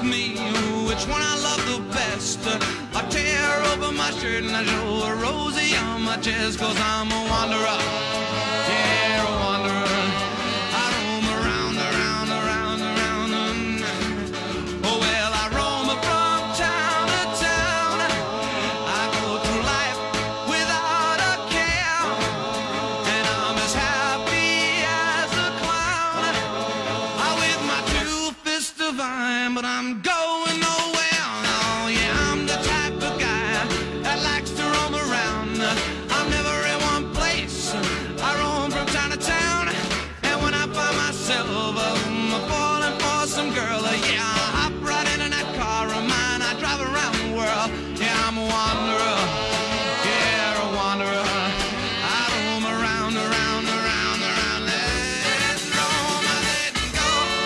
me which one I love the best. I tear over my shirt and I show a rosy on my chest, 'cause I'm a wanderer, yeah, a wanderer. I roam around, around, around, around. Oh well, I roam from town to town. I go through life without a care, and I'm as happy as a clown. I with my two fists divine, but I'm going nowhere. Oh yeah, I'm the type of guy that likes to roam around. I'm never in one place. I roam from town to town, and when I find myself falling for some girl, yeah, I hop right into that car of mine. I drive around the world. Yeah, I'm a wanderer. Yeah, a wanderer. I roam around, around, around, around. Let's roam, let go.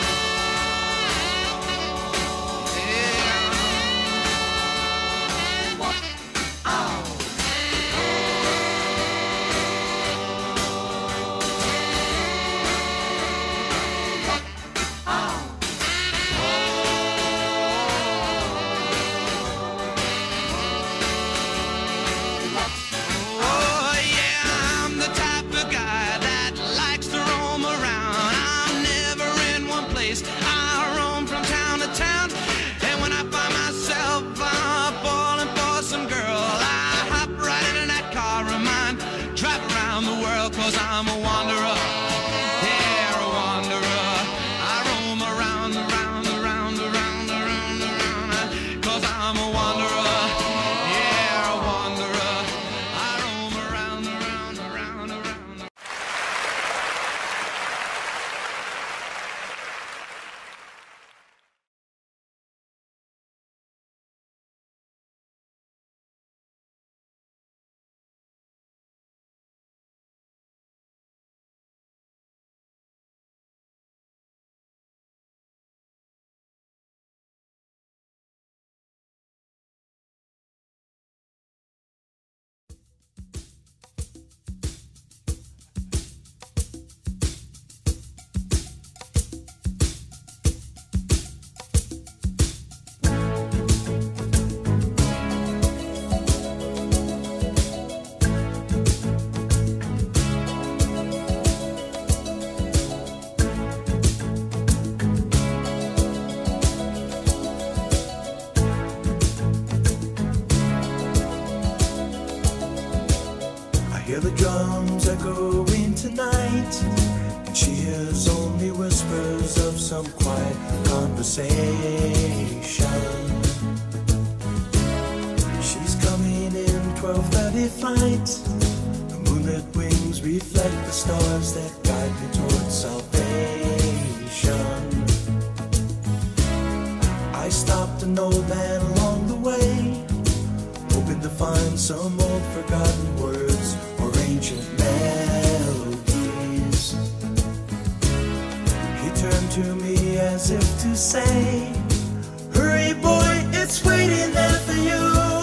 Oh yeah, I'm the type of guy that likes to roam around. I'm never in one place. I roam from town to town, and when I find myself falling for some girl, I hop right into that car of mine, drive around the world, 'cause I'm a wanderer. Yeah, a wanderer. I roam around, around, around, around, around, around, 'cause I'm a wanderer. Yeah, a wanderer. I roam around, around, around, around. I hear the drums echoing tonight, and she hears only whispers of some quiet conversation. She's coming in 12:30 flight. The moonlit wings reflect the stars that guide me towards salvation. I stopped an old man along the way, hoping to find some old forgotten words or ancient melodies. He turned to me as if to say, "Hurry boy, it's waiting there for you."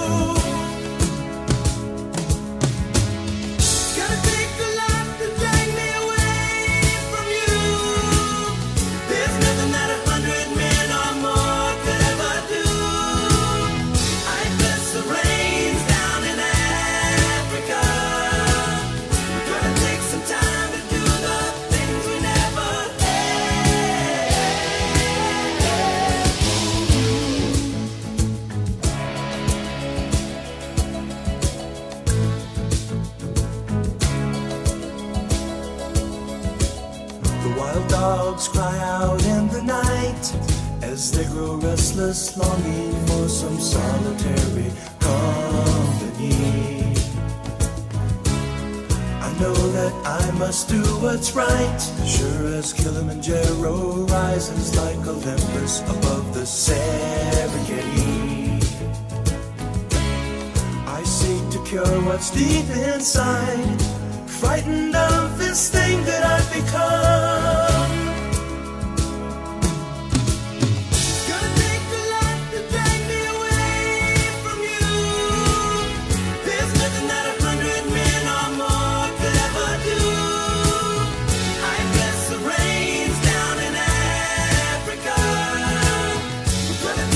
Gotta take a lot to drag me away from you. There's nothing that 100 men or more could ever do. I bless the rains down in Africa. We're gonna take some time to do the things we never had. The wild dogs cry out in the night as they grow restless, longing for some solitary company. I know that I must do what's right, sure as Kilimanjaro rises like Olympus above the Serengeti. I seek to cure what's deep inside, frightened of this thing that I've become. Gonna take a lot to drag me away from you. There's nothing that 100 men or more could ever do. I bless the rains down in Africa. We're gonna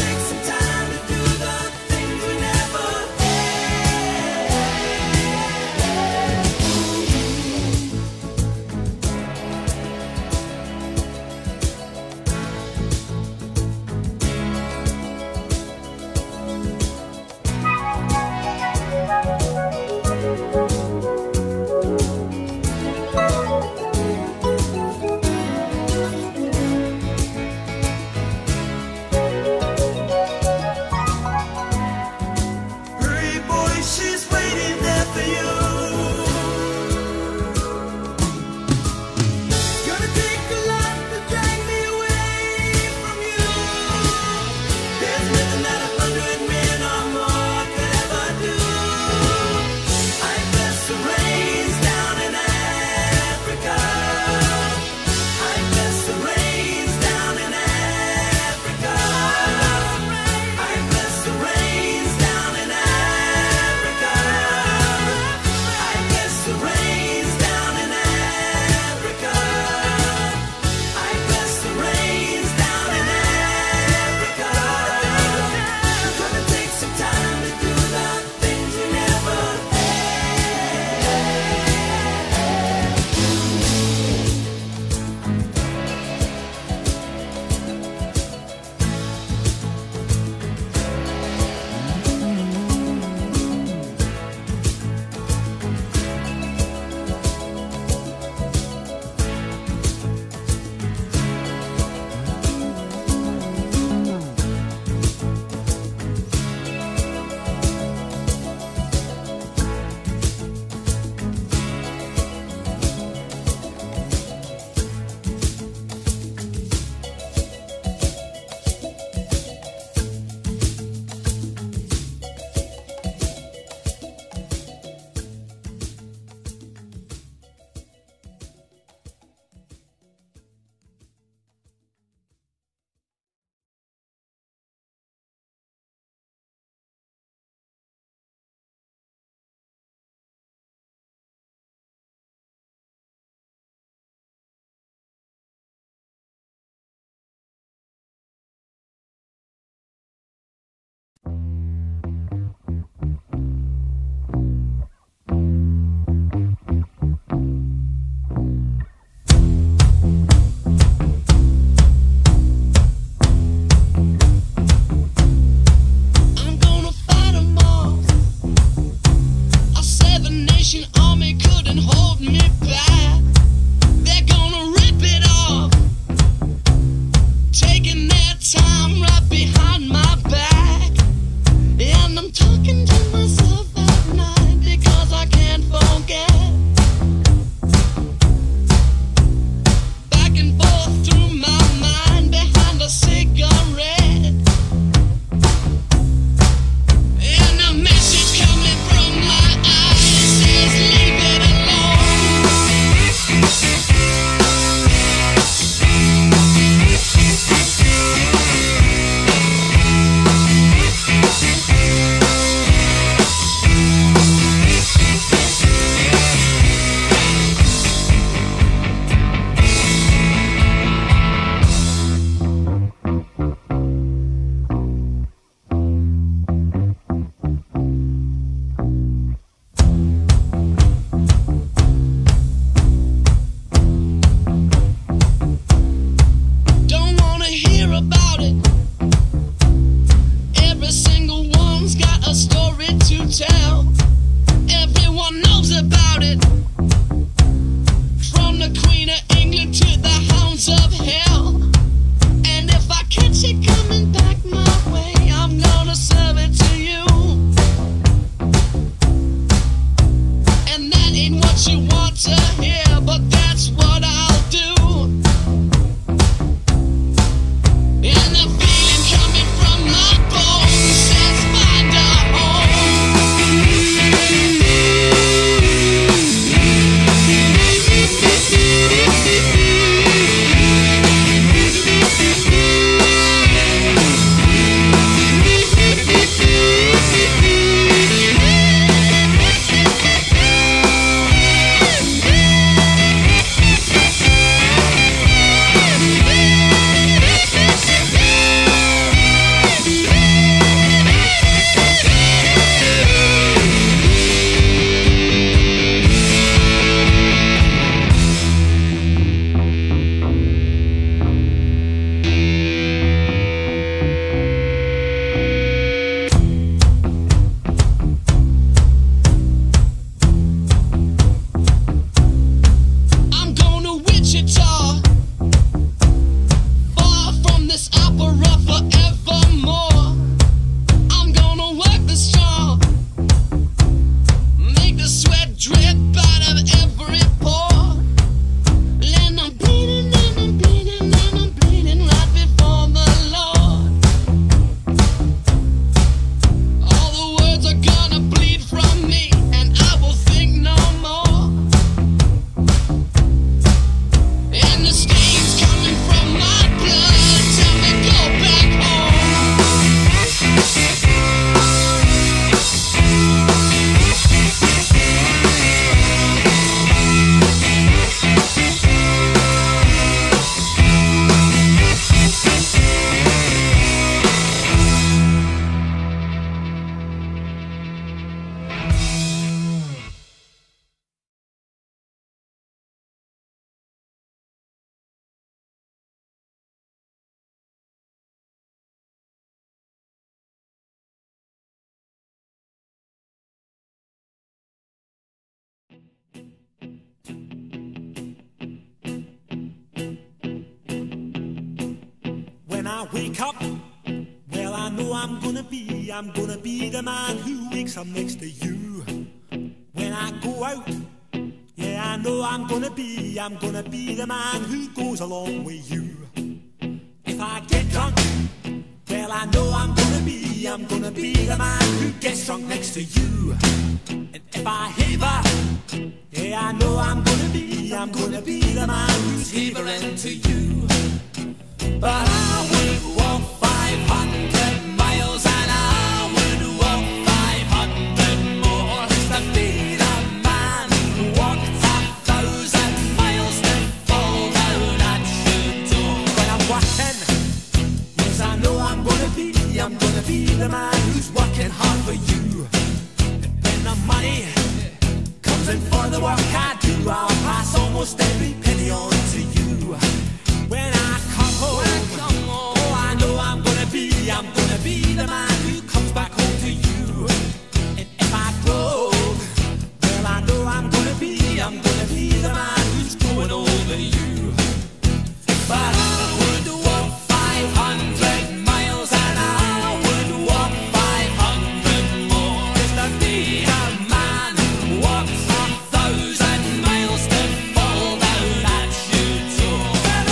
I wake up, well, I know I'm gonna be the man who wakes up next to you. When I go out, yeah, I know I'm gonna be the man who goes along with you. If I get drunk, well, I know I'm gonna be the man who gets drunk next to you. And if I haver, yeah, I know I'm gonna be the man who's havering to you. But I would walk 500 miles and I would walk 500 more just to be the man who walked 1,000 miles to fall down at your door. When I'm working, yes, I know I'm gonna be the man who's working hard for you. And when the money comes in for the work I do, I'll pass almost every penny on to you. When I come home, oh, I know I'm gonna be the man who comes back home to you. And if I grow, well, I know I'm gonna be the man who's growing over you. But I would walk 500 miles and I would walk 500 more just to be the man who walks 1,000 miles to fall down at your door.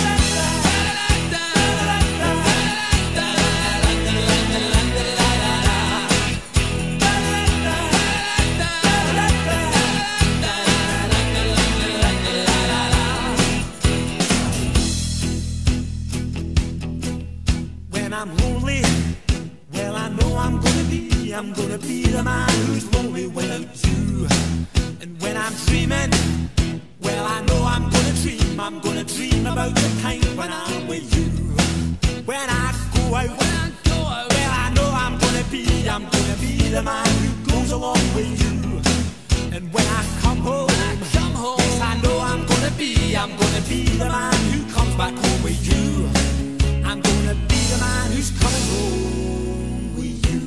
When I'm lonely, well, I know I'm gonna be the man who's lonely without you. And when I'm dreaming, well, I know I'm gonna dream about the time when I'm with you. When I go out, well, I know I'm gonna be the man who goes along with you. And when I come home, yes, I know I'm gonna be the man who comes back home with you. I'm gonna be the man who's coming home with you.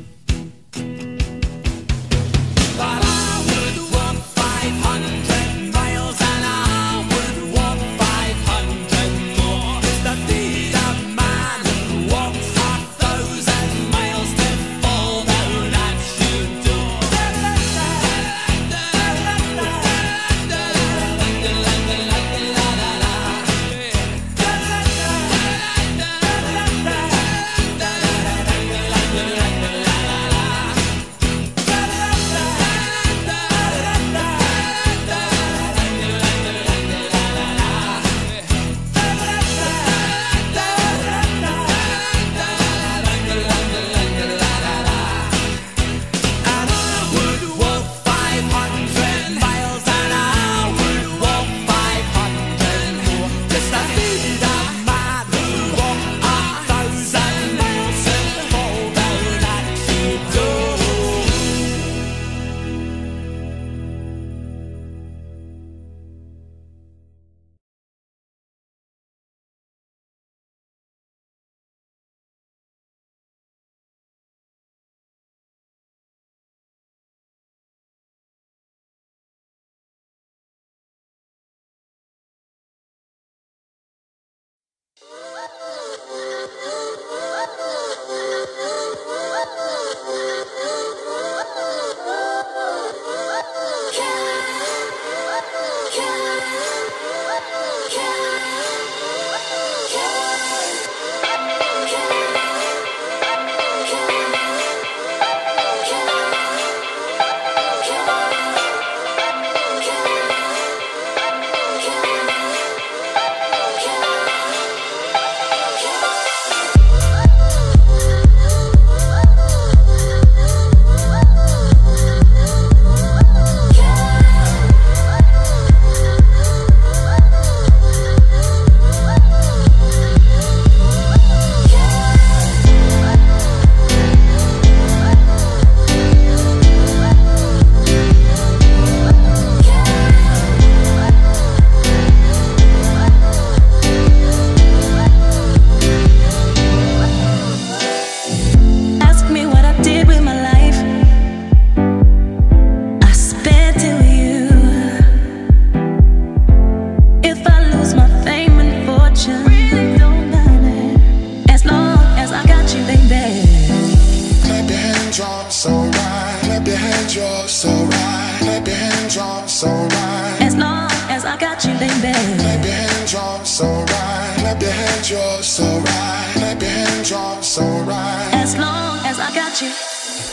But I would walk 500 miles and I would walk 500 more just to be the man who walks 1,000 miles to fall down at your door. baby. Clap your hands, you're so right. Clap your hands, you're so right. Clap your hands, you're so right. As long as I got you.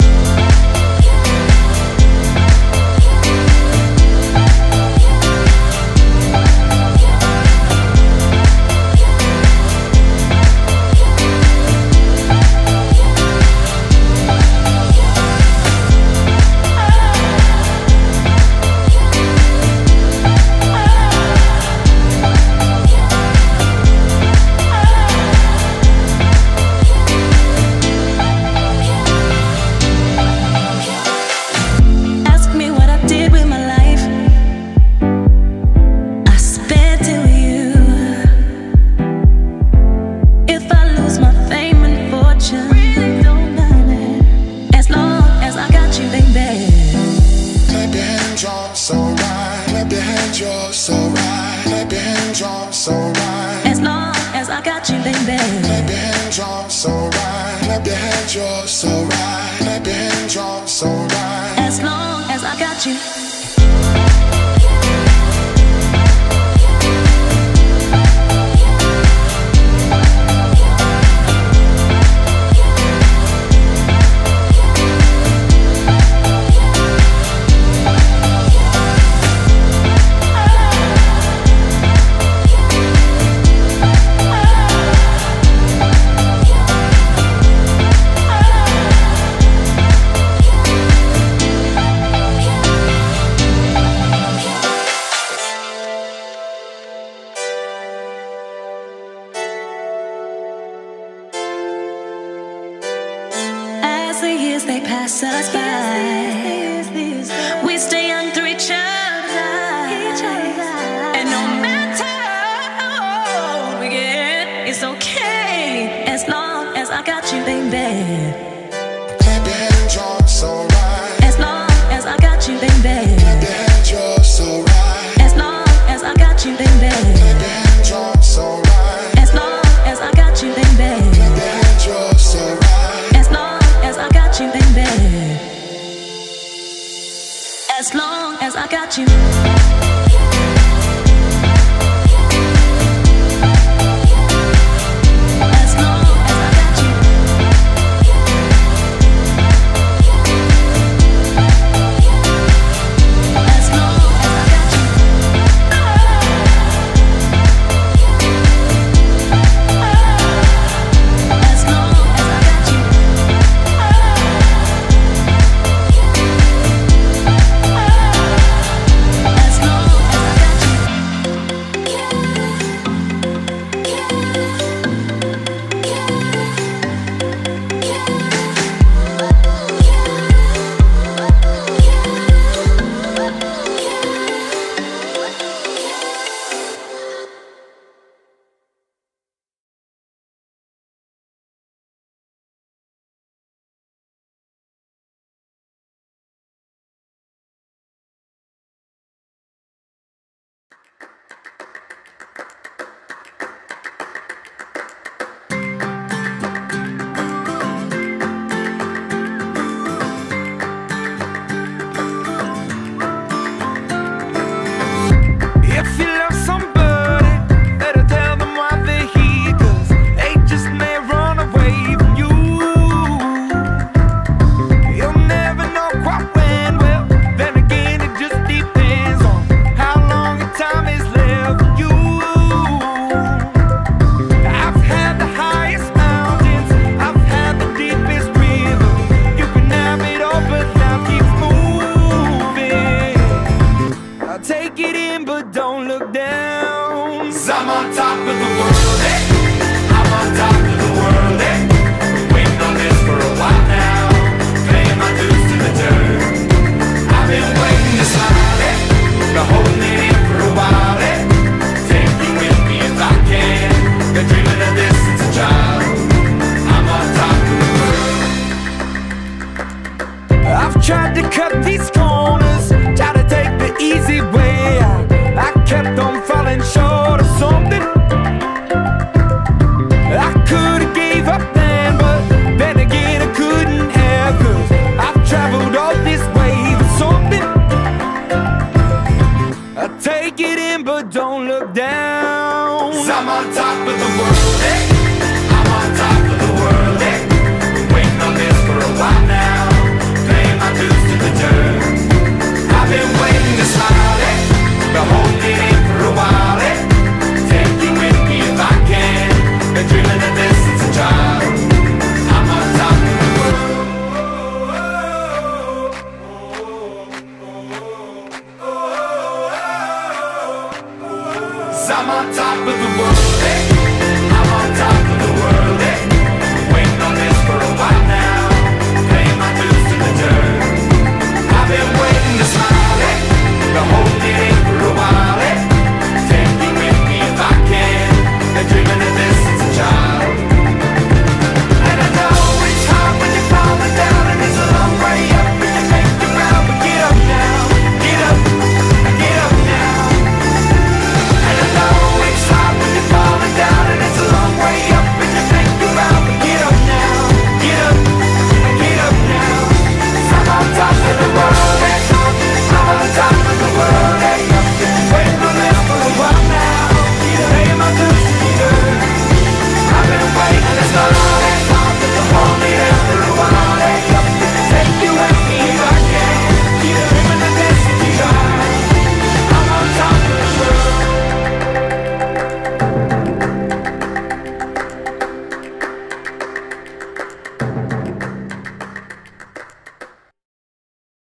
You're so right. Clap your hands, you're so right. As long as I got you, baby. Clap your hands, you're so right. Clap your hands, you're so right. Clap your hands, you're so right. As long as I got you. As the years they pass us by, we stay young through each other's eyes. And no matter how old we get, it's okay as long as I got you, baby. Clap your hands, you're so right. As long as I got you, baby. Clap your hands, you're so right. As long as I got you, baby. Clap your hands, you're so right. As long as I got you, baby. Clap your hands, you're so right. As long as I got you, baby. As long as I got you. As long as I got you. As long as I got you. As long as I got you. As long as I got you. If you love somebody, better tell them why they're here, 'cause they just may run away from you. You'll never know quite when, well, then again it just depends on how long the time is left for you. I've had the highest mountains, I've had the deepest river. You can have it all, but life keeps moving. I'll take it in, but don't look down. 'Cause I'm on top of the world, eh? I'm on top of the world, eh? Waiting on this for a while now, paying my dues to the dirt. I've been waiting to slide, eh? Been holding it in for a while, eh? Take you with me if I can. Been dreaming of this since a child. I'm on top of the world. I've tried to cut these